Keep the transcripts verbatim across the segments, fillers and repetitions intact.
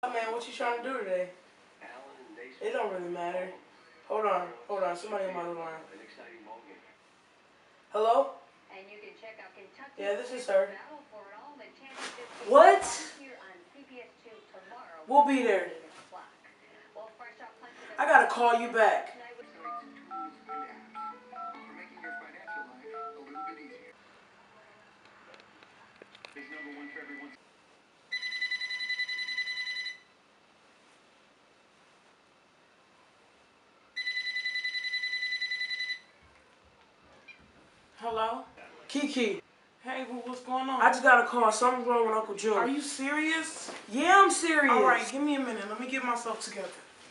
Man, what you trying to do today? It don't really matter. Hold on, hold on. Somebody on my line. Hello? Yeah, this is her. What? We'll be there. I gotta call you back. Hello? Kiki. Hey, boo, what's going on? I just got a call. Something's wrong with Uncle Joe. Are you serious? Yeah, I'm serious. All right, give me a minute. Let me get myself together.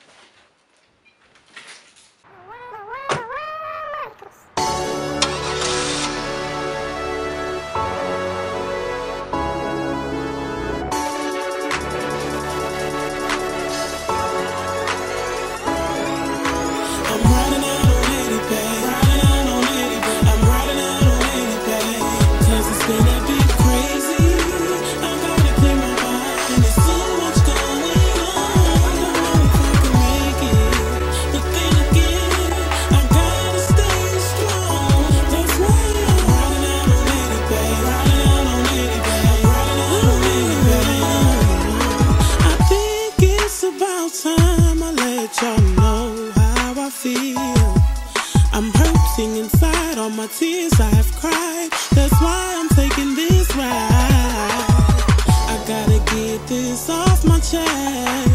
I'm hurting inside, all my tears I have cried. That's why I'm taking this ride. I gotta get this off my chest.